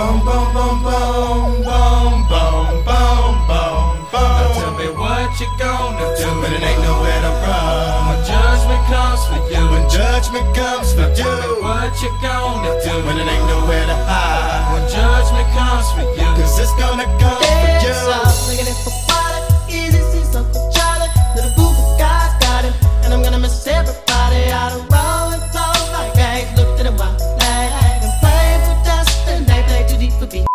Boom, boom, boom, boom, boom, boom, boom, boom, boom. Now tell me what you gonna do when it ain't nowhere to run. When judgment comes for you. When judgment comes for you. Tell me what you gonna do when it ain't nowhere to hide. When judgment comes for you. Cause it's gonna come for you. Looking at for water, easy see Uncle Charlie. Little boo guy's got him, and I'm gonna miss everybody. Out of roll and flow like I ain't looked at a while. And playing for dust, and they play too deep for me.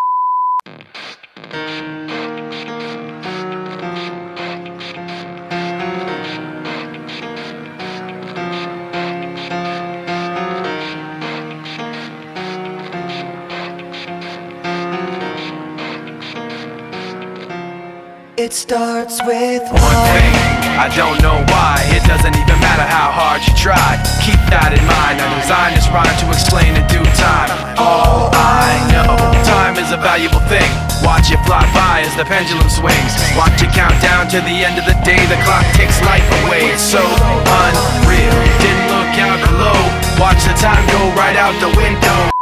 It starts with one thing, I don't know why. It doesn't even matter how hard you try. Keep that in mind. I designed this rhyme to explain in due time. All I know, time is a valuable thing. Watch it fly by as the pendulum swings. Watch it count down to the end of the day. The clock takes life away. It's so unreal. Didn't look out below. Watch the time go right out the window.